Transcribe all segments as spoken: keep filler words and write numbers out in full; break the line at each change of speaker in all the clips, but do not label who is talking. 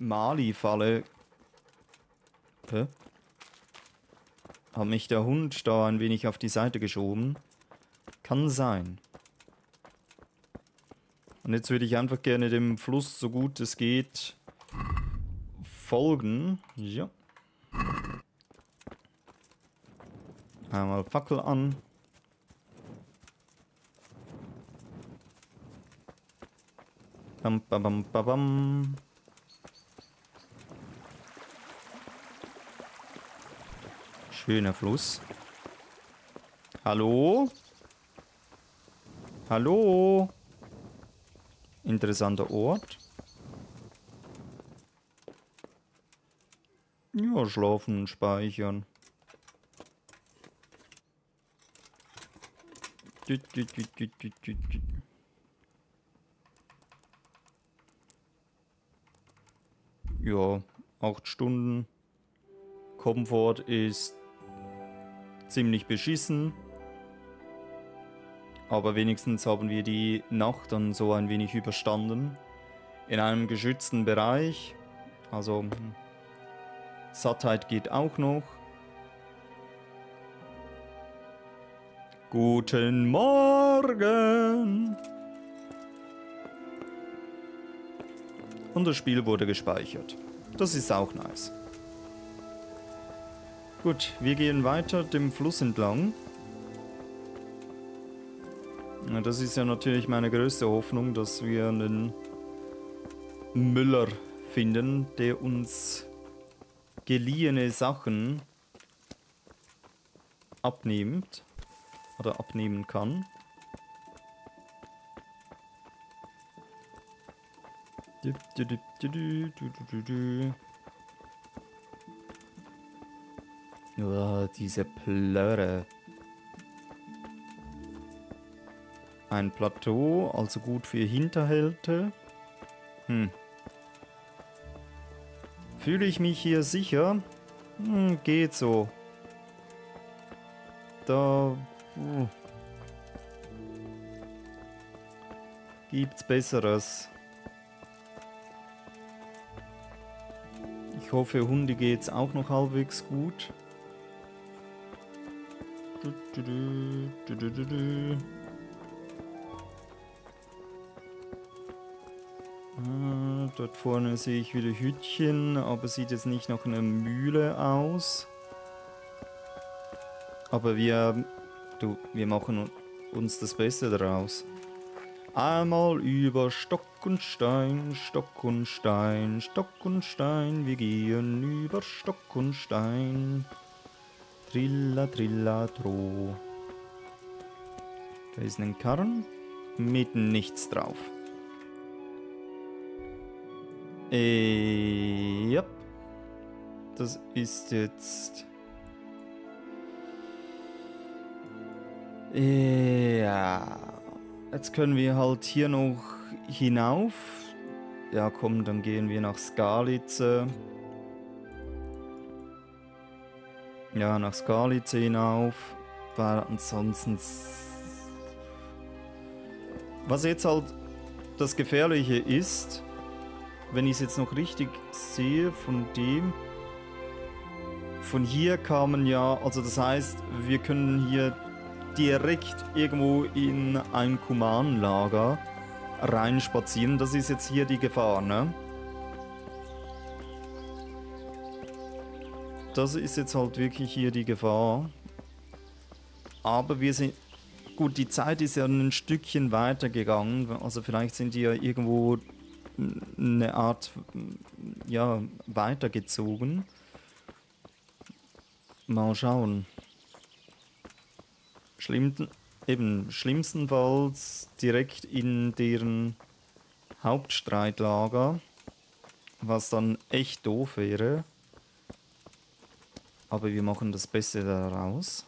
Mali-Falle. Hä? Hat mich der Hund da ein wenig auf die Seite geschoben? Kann sein. Und jetzt würde ich einfach gerne dem Fluss, so gut es geht, folgen. Ja. Einmal Fackel an. Bam, bam, bam, bam, bam. Schöner Fluss. Hallo? Hallo? Interessanter Ort. Ja, schlafen, speichern. Du, du, du, du, du, du, du. Ja, acht Stunden. Komfort ist ziemlich beschissen. Aber wenigstens haben wir die Nacht dann so ein wenig überstanden. In einem geschützten Bereich. Also Sattheit geht auch noch. Guten Morgen! Und das Spiel wurde gespeichert. Das ist auch nice. Gut, wir gehen weiter dem Fluss entlang. Ja, das ist ja natürlich meine größte Hoffnung, dass wir einen Müller finden, der uns geliehene Sachen abnimmt oder abnehmen kann. Du, du, du, du, du, du, du. Oh, diese Plörre. Ein Plateau, also gut für Hinterhälte. Hm. Fühle ich mich hier sicher? Hm, geht so. Da uh. gibt's Besseres. Ich hoffe, Hunde geht's auch noch halbwegs gut. Du, du, du, du, du, du, du. Ah, dort vorne sehe ich wieder Hütchen, aber sieht jetzt nicht nach einer Mühle aus. Aber wir, du, wir machen uns das Beste daraus. Einmal über Stock und Stein, Stock und Stein, Stock und Stein, wir gehen über Stock und Stein. Trilla, trilla, tro. Da ist ein Karren mit nichts drauf. Äh, ja. Das ist jetzt... Ja. Jetzt können wir halt hier noch hinauf. Ja, komm, dann gehen wir nach Skalitze. Ja, nach Skalitze hinauf. Weil ansonsten... Was jetzt halt das Gefährliche ist, wenn ich es jetzt noch richtig sehe, von dem... Von hier kamen ja... Also das heißt, wir können hier direkt irgendwo in ein Kuman-Lager reinspazieren. Das ist jetzt hier die Gefahr, ne? Das ist jetzt halt wirklich hier die Gefahr. Aber wir sind... Gut, die Zeit ist ja ein Stückchen weiter gegangen. Also vielleicht sind die ja irgendwo eine Art... Ja, weitergezogen. Mal schauen. Schlimmten, eben, schlimmstenfalls direkt in deren Hauptstreitlager, was dann echt doof wäre. Aber wir machen das Beste daraus.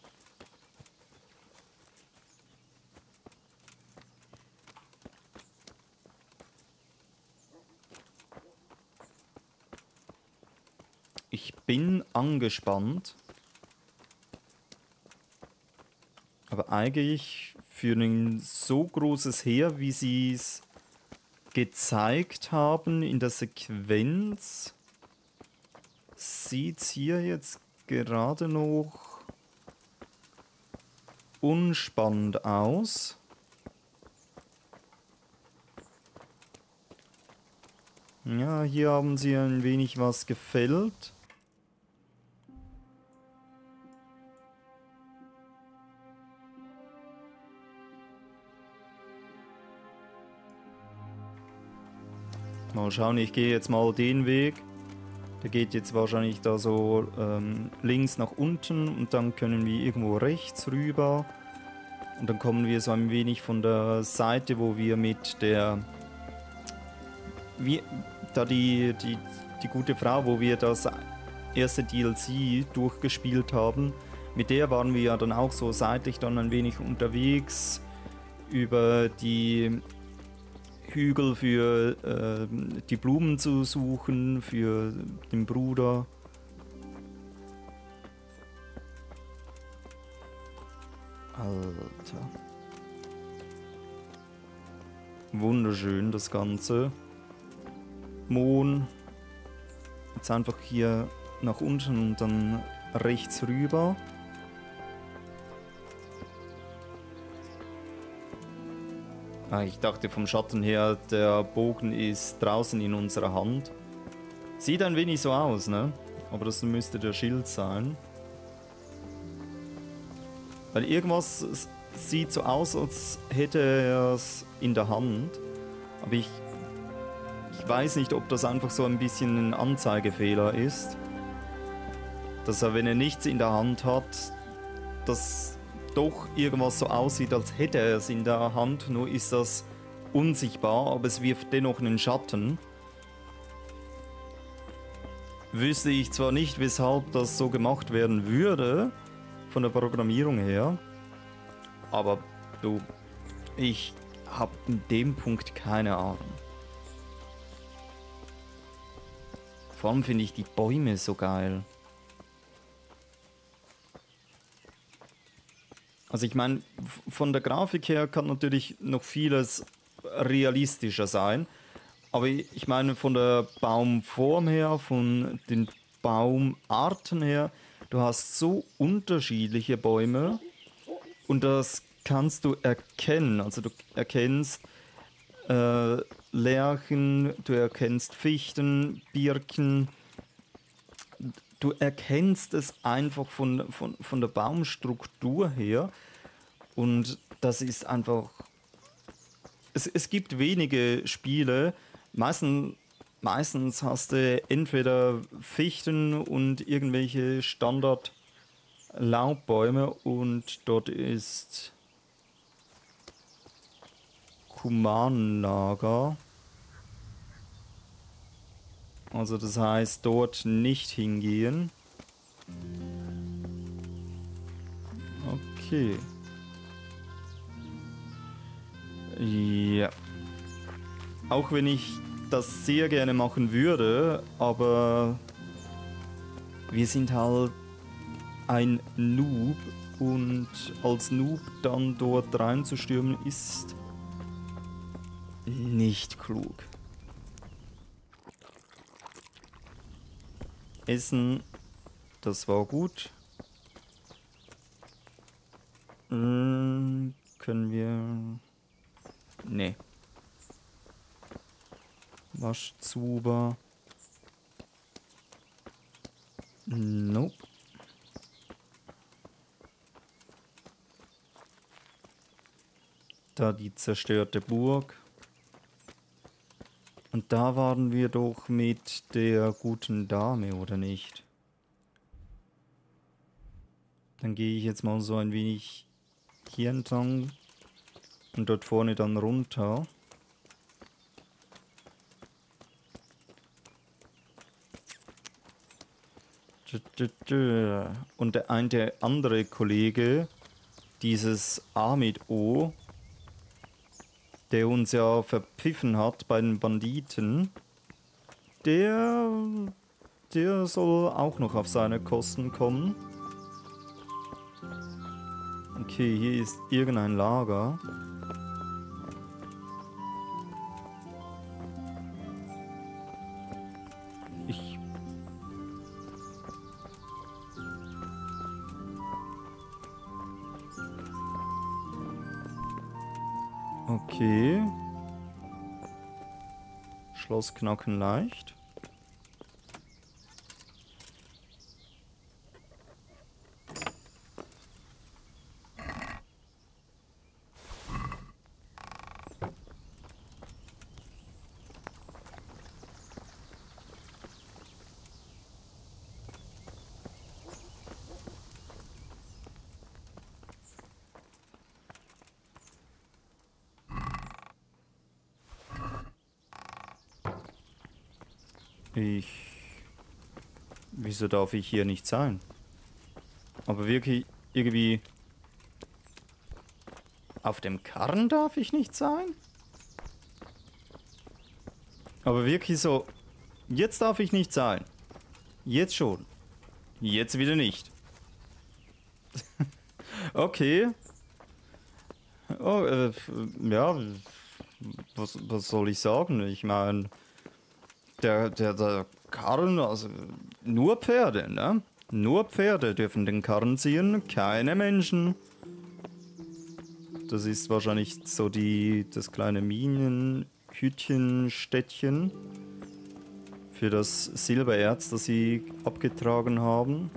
Ich bin angespannt. Aber eigentlich für ein so großes Heer, wie sie es gezeigt haben in der Sequenz, sieht es hier jetzt gerade noch unspannend aus. Ja, hier haben sie ein wenig was gefällt. Mal schauen, ich gehe jetzt mal den Weg. Der geht jetzt wahrscheinlich da so ähm, links nach unten und dann können wir irgendwo rechts rüber. Und dann kommen wir so ein wenig von der Seite, wo wir mit der... Wie, da die, die, die gute Frau, wo wir das erste D L C durchgespielt haben, mit der waren wir ja dann auch so seitlich dann ein wenig unterwegs über die Hügel für äh, die Blumen zu suchen, für den Bruder. Alter. Wunderschön das Ganze. Mohn. Jetzt einfach hier nach unten und dann rechts rüber. Ah, ich dachte vom Schatten her, der Bogen ist draußen in unserer Hand. Sieht ein wenig so aus, ne? Aber das müsste der Schild sein. Weil irgendwas sieht so aus, als hätte er es in der Hand. Aber ich, ich weiß nicht, ob das einfach so ein bisschen ein Anzeigefehler ist. Dass er, wenn er nichts in der Hand hat, dass doch irgendwas so aussieht, als hätte er es in der Hand, nur ist das unsichtbar, aber es wirft dennoch einen Schatten. Wüsste ich zwar nicht, weshalb das so gemacht werden würde, von der Programmierung her, aber du, ich habe in dem Punkt keine Ahnung. Vor allem finde ich die Bäume so geil. Also ich meine, von der Grafik her kann natürlich noch vieles realistischer sein. Aber ich meine, von der Baumform her, von den Baumarten her, du hast so unterschiedliche Bäume. Und das kannst du erkennen. Also du erkennst äh, Lärchen, du erkennst Fichten, Birken. Du erkennst es einfach von, von, von der Baumstruktur her und das ist einfach... Es, es gibt wenige Spiele, meistens, meistens hast du entweder Fichten und irgendwelche Standard-Laubbäume und dort ist Kumanlager. Also das heißt, dort nicht hingehen. Okay. Ja. Auch wenn ich das sehr gerne machen würde, aber wir sind halt ein Noob und als Noob dann dort reinzustürmen ist nicht klug. Essen, das war gut. Hm, können wir... Nee. Waschzuber. Nope. Da die zerstörte Burg. Und da waren wir doch mit der guten Dame, oder nicht? Dann gehe ich jetzt mal so ein wenig hier entlang und dort vorne dann runter. Und der eine der andere Kollege, dieses A mit O, der uns ja verpfiffen hat bei den Banditen, der, der soll auch noch auf seine Kosten kommen. Okay, hier ist irgendein Lager. Okay. Schloss knacken leicht. Ich... Wieso darf ich hier nicht sein? Aber wirklich irgendwie... Auf dem Karren darf ich nicht sein? Aber wirklich so... Jetzt darf ich nicht sein. Jetzt schon. Jetzt wieder nicht. Okay. Oh, äh, ja... Was, was soll ich sagen? Ich meine... Der, der, der Karren, also nur Pferde, ne? Nur Pferde dürfen den Karren ziehen, keine Menschen. Das ist wahrscheinlich so die, das kleine Minenhütchenstädtchen für das Silbererz, das sie abgetragen haben.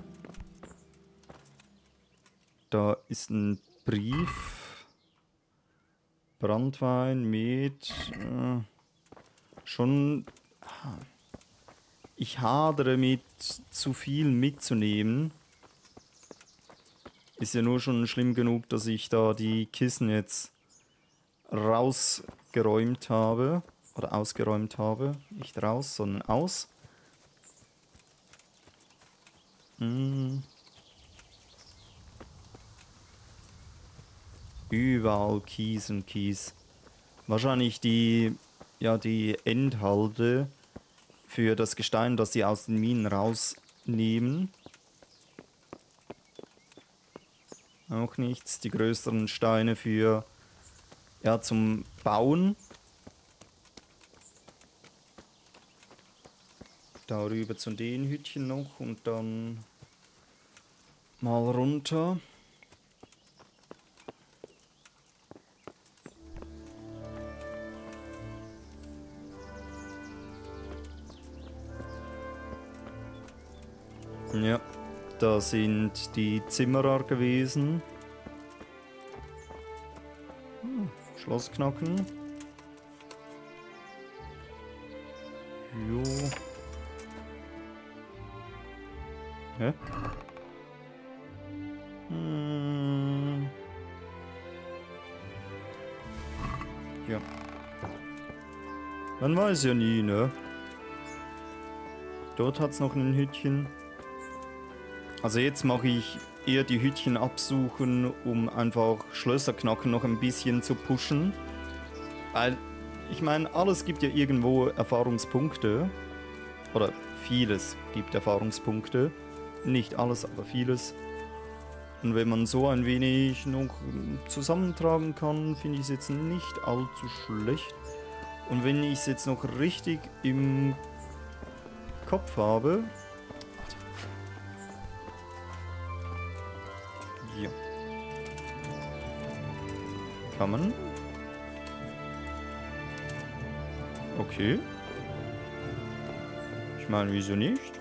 Da ist ein Brief. Branntwein, Met. Äh, schon... Ich hadere mit, zu viel mitzunehmen. Ist ja nur schon schlimm genug, dass ich da die Kissen jetzt rausgeräumt habe. Oder ausgeräumt habe. Nicht raus, sondern aus. Hm. Überall Kies und Kies. Wahrscheinlich die, ja, die Endhalde für das Gestein, das sie aus den Minen rausnehmen. Auch nichts. Die größeren Steine für, ja, zum Bauen. Darüber zu den Hütchen noch und dann mal runter. Ja, da sind die Zimmerer gewesen. Hm, Schloss knacken. Jo. Hä? Hm. Ja. Man weiß ja nie, ne? Dort hat's noch ein Hütchen. Also jetzt mache ich eher die Hütchen absuchen, um einfach Schlösser knacken noch ein bisschen zu pushen. Weil, ich meine, alles gibt ja irgendwo Erfahrungspunkte. Oder vieles gibt Erfahrungspunkte. Nicht alles, aber vieles. Und wenn man so ein wenig noch zusammentragen kann, finde ich es jetzt nicht allzu schlecht. Und wenn ich es jetzt noch richtig im Kopf habe... Ja. Kann man? Okay. Ich meine, wieso nicht?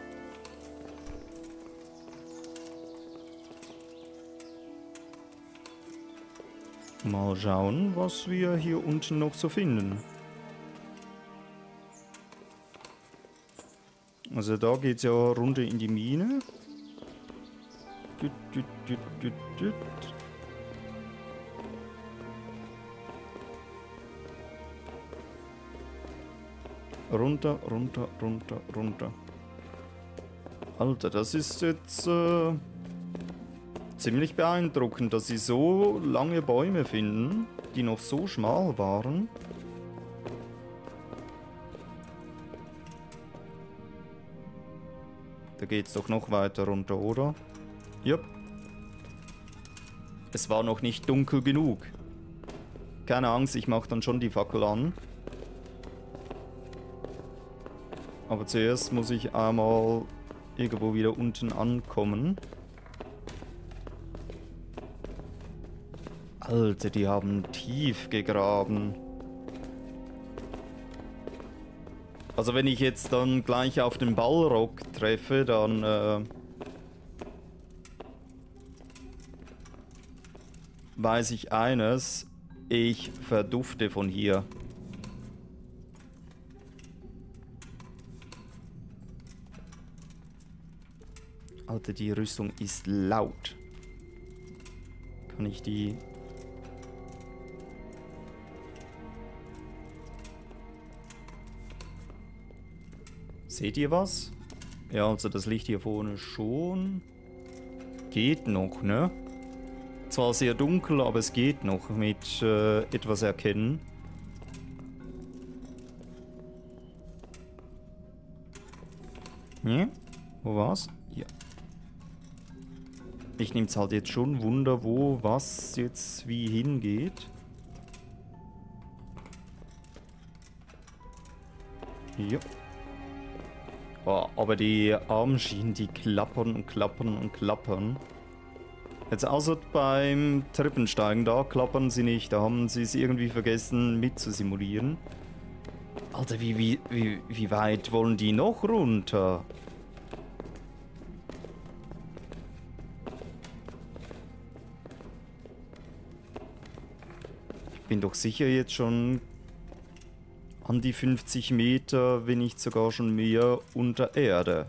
Mal schauen, was wir hier unten noch so finden. Also da geht's ja runter in die Mine. Düt, düt, düt, düt, düt. Runter, runter, runter, runter. Alter, das ist jetzt äh, ziemlich beeindruckend, dass sie so lange Bäume finden, die noch so schmal waren. Da geht's doch noch weiter runter, oder? Jupp. Es war noch nicht dunkel genug. Keine Angst, ich mache dann schon die Fackel an. Aber zuerst muss ich einmal irgendwo wieder unten ankommen. Alter, die haben tief gegraben. Also wenn ich jetzt dann gleich auf den Balrog treffe, dann... Äh, weiß ich eines, ich verdufte von hier. Alter, die Rüstung ist laut. Kann ich die... Seht ihr was? Ja, also das Licht hier vorne schon. Geht noch, ne? Zwar sehr dunkel, aber es geht noch mit äh, etwas erkennen. Ja? Wo war's? Ja. Ich nehme es halt jetzt schon Wunder, wo was jetzt wie hingeht. Ja. Oh, aber die Armschienen, die klappern und klappern und klappern. Jetzt außer beim Treppensteigen, da klappern sie nicht. Da haben sie es irgendwie vergessen mitzusimulieren. Alter, wie, wie, wie, wie weit wollen die noch runter? Ich bin doch sicher jetzt schon an die fünfzig Meter, wenn nicht sogar schon mehr, unter Erde.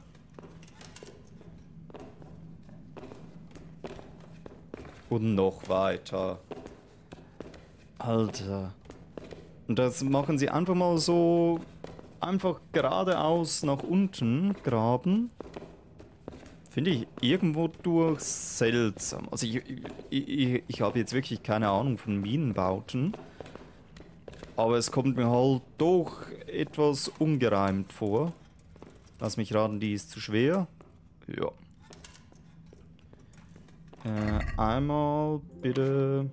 Und noch weiter. Alter. Und das machen sie einfach mal so, einfach geradeaus nach unten graben. Finde ich irgendwo durch seltsam. Also ich, ich, ich, ich habe jetzt wirklich keine Ahnung von Minenbauten. Aber es kommt mir halt doch etwas ungereimt vor. Lass mich raten, die ist zu schwer. Ja. Äh, einmal bitte.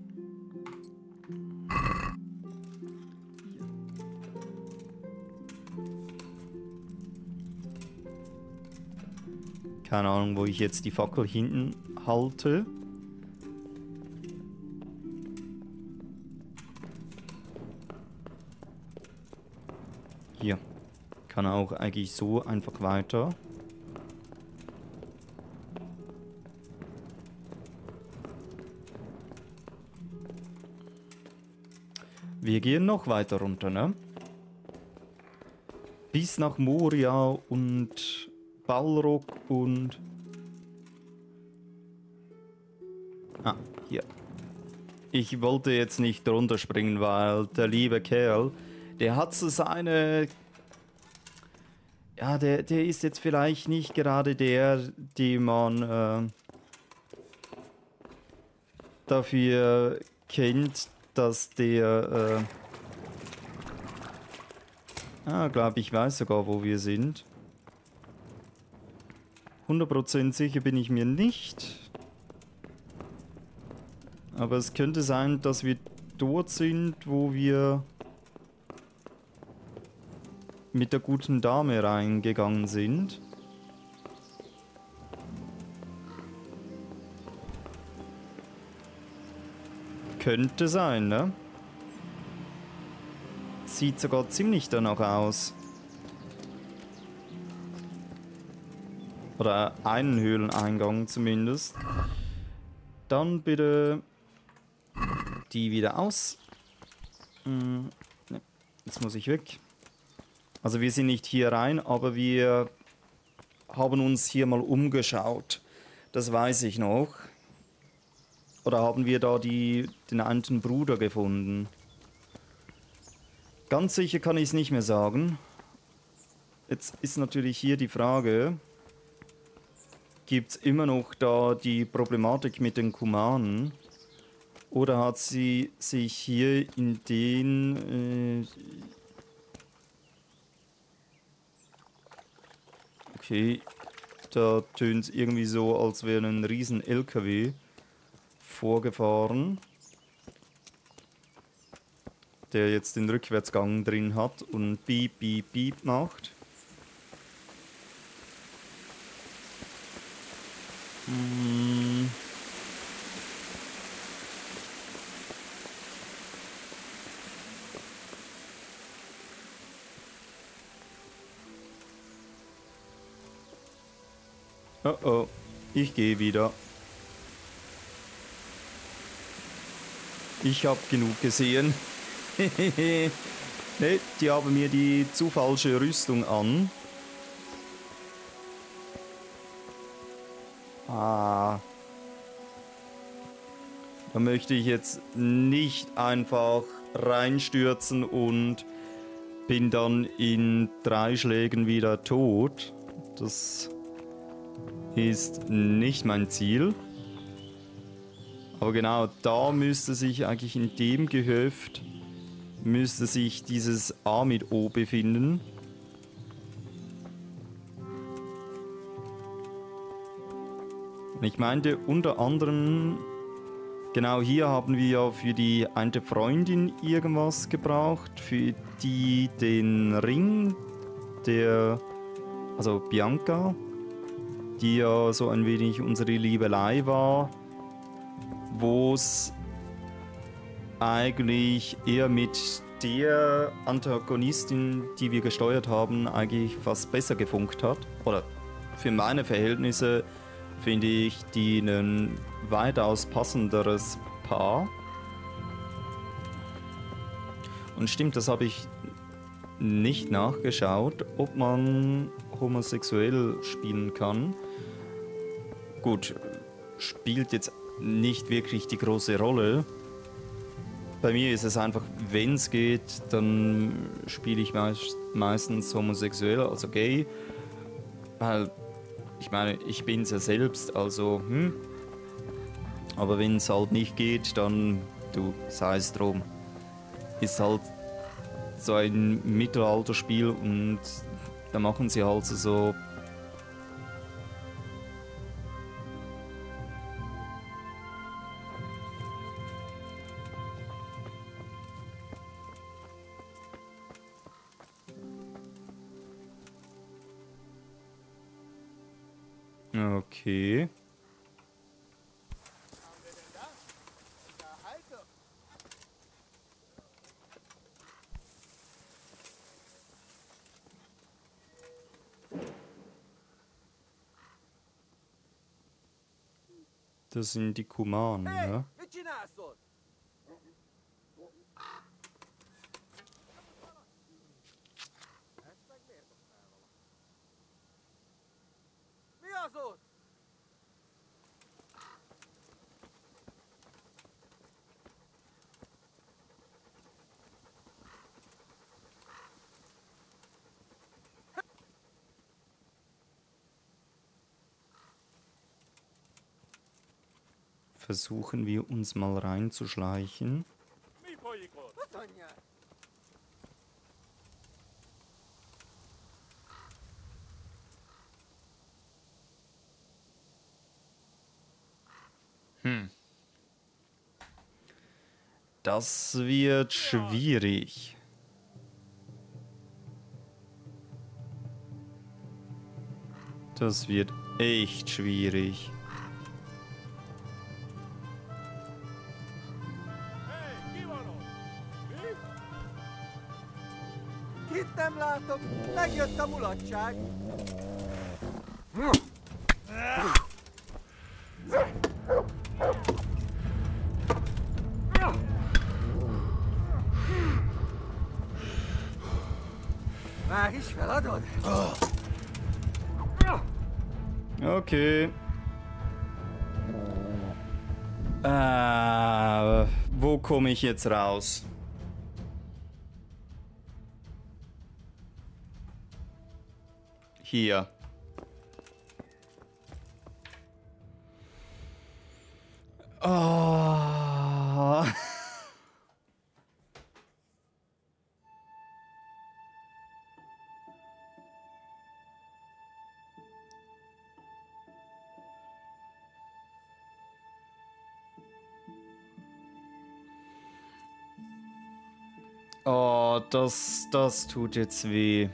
Keine Ahnung, wo ich jetzt die Fackel hinten halte. Hier. Kann auch eigentlich so einfach weiter. Wir gehen noch weiter runter, ne? Bis nach Moria und Balrog und... Ah, hier. Ich wollte jetzt nicht drunter springen, weil der liebe Kerl, der hat so seine... Ja, der, der ist jetzt vielleicht nicht gerade der, den man äh, dafür kennt, dass der... Äh ah, glaube ich, weiß sogar, wo wir sind. hundert Prozent sicher bin ich mir nicht. Aber es könnte sein, dass wir dort sind, wo wir mit der guten Dame reingegangen sind. Könnte sein, ne? Sieht sogar ziemlich danach aus. Oder einen Höhleneingang zumindest. Dann bitte die wieder aus. Hm, ne, jetzt muss ich weg. Also wir sind nicht hier rein, aber wir haben uns hier mal umgeschaut. Das weiß ich noch. Oder haben wir da die, den einen Bruder gefunden? Ganz sicher kann ich es nicht mehr sagen. Jetzt ist natürlich hier die Frage, gibt es immer noch da die Problematik mit den Kumanen? Oder hat sie sich hier in den... Äh okay, da tönt es irgendwie so, als wäre ein riesen L K W vorgefahren, der jetzt den Rückwärtsgang drin hat und piep, piep, piep macht. Hm. Oh oh, ich gehe wieder. Ich habe genug gesehen. Ne, die haben mir die zu falsche Rüstung an. Ah. Da möchte ich jetzt nicht einfach reinstürzen und bin dann in drei Schlägen wieder tot. Das ist nicht mein Ziel. Aber genau da müsste sich eigentlich in dem Gehöft müsste sich dieses A mit O befinden. Ich meinte unter anderem, genau hier haben wir ja für die eine Freundin irgendwas gebraucht, für die den Ring der, also Bianca, die ja so ein wenig unsere Liebelei war, wo es eigentlich eher mit der Antagonistin, die wir gesteuert haben, eigentlich fast besser gefunkt hat. Oder für meine Verhältnisse finde ich die ein weitaus passenderes Paar. Und stimmt, das habe ich nicht nachgeschaut, ob man homosexuell spielen kann. Gut, spielt jetzt nicht wirklich die große Rolle. Bei mir ist es einfach, wenn es geht, dann spiele ich meist, meistens homosexuell, also gay. Weil, ich meine, ich bin es ja selbst, also, hm. Aber wenn es halt nicht geht, dann, du, sei es drum. Ist halt so ein Mittelalterspiel und da machen sie halt so. Okay. Das sind die Kumanen, ja? Versuchen wir uns mal reinzuschleichen. Hm. Das wird schwierig. Das wird echt schwierig.
Nem látom, megjött a mulatság. Már is feladod?
Okay. Äh, wo komme ich jetzt raus? Hier. Oh. Oh, das, das tut jetzt weh.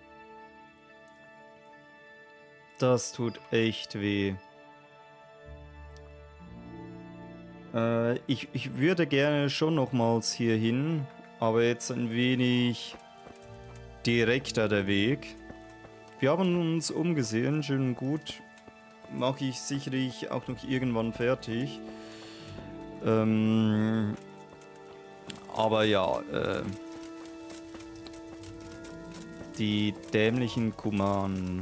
Das tut echt weh. Äh, ich, ich würde gerne schon nochmals hier hin, aber jetzt ein wenig direkter der Weg. Wir haben uns umgesehen, schön und gut. mache ich sicherlich auch noch irgendwann fertig. Ähm, aber ja, äh, die dämlichen Kumanen.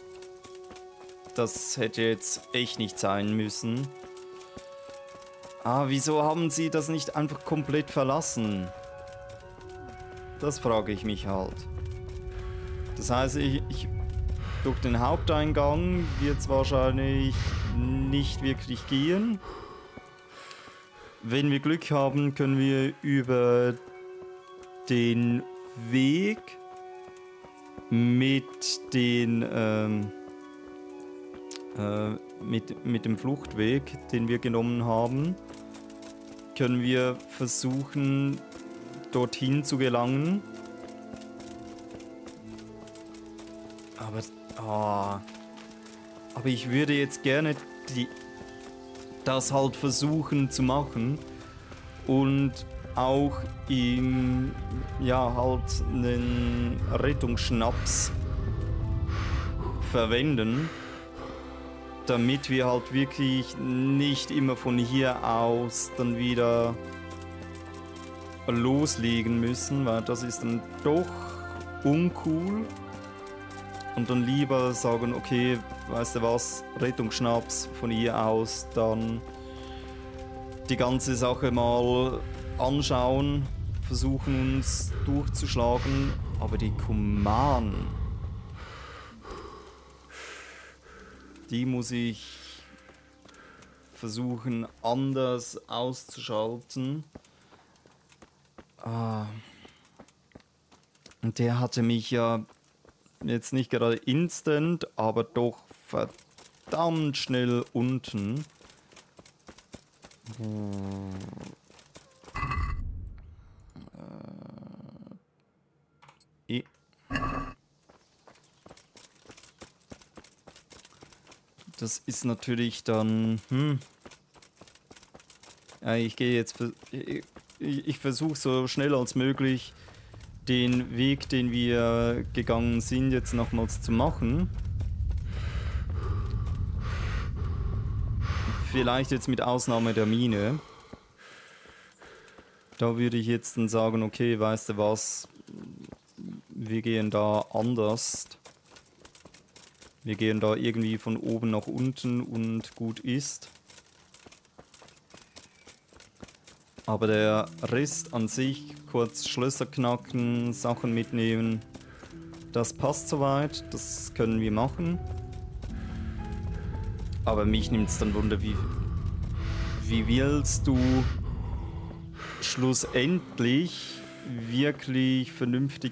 Das hätte jetzt echt nicht sein müssen. Ah, wieso haben sie das nicht einfach komplett verlassen? Das frage ich mich halt. Das heißt, ich, ich durch den Haupteingang wird es wahrscheinlich nicht wirklich gehen. Wenn wir Glück haben, können wir über den Weg mit den ähm, äh, mit, mit dem Fluchtweg, den wir genommen haben, können wir versuchen, dorthin zu gelangen. Aber, oh, aber ich würde jetzt gerne die, das halt versuchen zu machen und auch im, ja, halt einen Rettungsschnaps verwenden, damit wir halt wirklich nicht immer von hier aus dann wieder loslegen müssen, weil das ist dann doch uncool. Und dann lieber sagen, okay, weißt du was, Rettungsschnaps von hier aus, dann die ganze Sache mal anschauen, versuchen uns durchzuschlagen, aber die Kumanen, die muss ich versuchen anders auszuschalten. Ah. Und der hatte mich ja jetzt nicht gerade instant, aber doch verdammt schnell unten. Äh. Das ist natürlich dann... Hm. Ja, ich gehe jetzt... Ich, ich versuche so schnell als möglich den Weg, den wir gegangen sind, jetzt nochmals zu machen. Vielleicht jetzt mit Ausnahme der Mine. Da würde ich jetzt dann sagen, okay, weißt du was, wir gehen da anders. Wir gehen da irgendwie von oben nach unten und gut ist. Aber der Rest an sich, kurz Schlösser knacken, Sachen mitnehmen, das passt soweit, das können wir machen. Aber mich nimmt es dann Wunder, wie, wie willst du schlussendlich wirklich vernünftig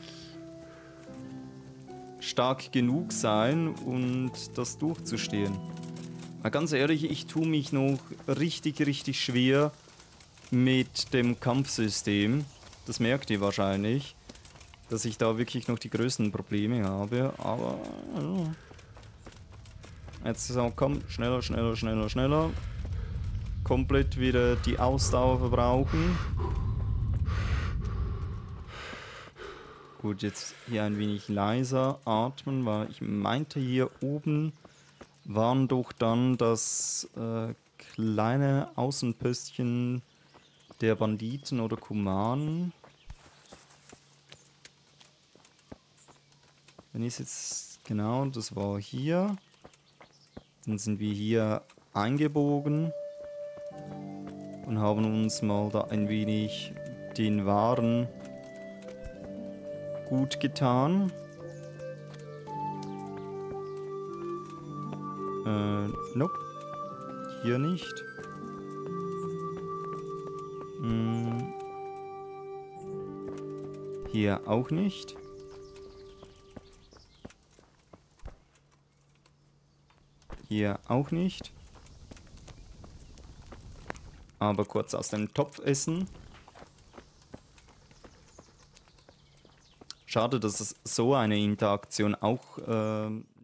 stark genug sein und das durchzustehen? Na, ganz ehrlich, ich tue mich noch richtig, richtig schwer mit dem Kampfsystem. Das merkt ihr wahrscheinlich, dass ich da wirklich noch die größten Probleme habe. Aber also, jetzt so, komm, schneller, schneller, schneller, schneller. Komplett wieder die Ausdauer verbrauchen. Gut, jetzt hier ein wenig leiser atmen, weil ich meinte, hier oben waren doch dann das äh, kleine Außenpöstchen der Banditen oder Kumanen. Wenn ich es jetzt genau, das war hier. Dann sind wir hier eingebogen und haben uns mal da ein wenig den Waren gut getan. Äh, nope. Hier nicht. Hm. Hier auch nicht. Hier auch nicht. Aber kurz aus dem Topf essen. Schade, dass es so eine Interaktion auch äh,